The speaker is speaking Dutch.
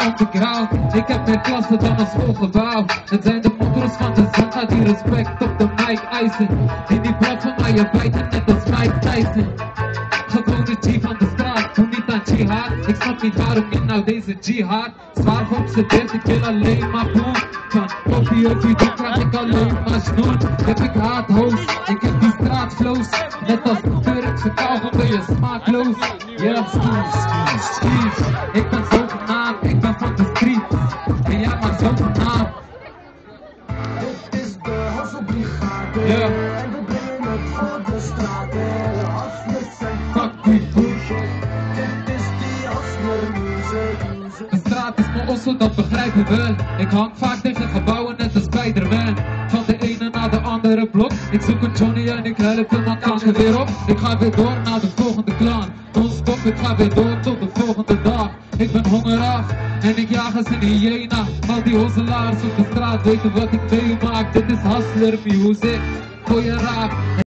underground. Ik heb meer klasse dan een schoolgebouw. Het zijn de motors van de zanga die respect op de mic eisen. In die blad van mij je bijten net als Mike Tyson. Gewone G van de straat, doe niet aan jihad. Ik snap niet waarom je nou deze jihad. Zwaar geobsedeerd, ik wil alleen maar boem. Van koffie of iets, dan krijg ik alleen maar snoen. Heb ik haathoos, ik heb die straatflows. Net als Turkse kauwgom ben je smaakloos. Ja, skies. Ik ben zogenaamd, ik ben van de streets. En jij maakt zogenaamd. Dit is de Hasselbrigade. Ja. En we brengen het voor de straat. De hustlers zijn Fuck die bullshit. Dit is die hustler music. De straat is mijn ossel, dat begrijpen we. Ik hang vaak tegen gebouwen net als Spider-Man. Van de ene naar de andere blok. Ik zoek een Johnny en ik help hem aan kanker weer op. Ik ga weer door naar de volgende klan. Non-stop, ik ga weer door tot de volgende dag. Ik ben hongerig en ik jaag als een hyena. Al die hosselaars op de straat weten wat ik meemaak. Dit is hustler music voor je raak.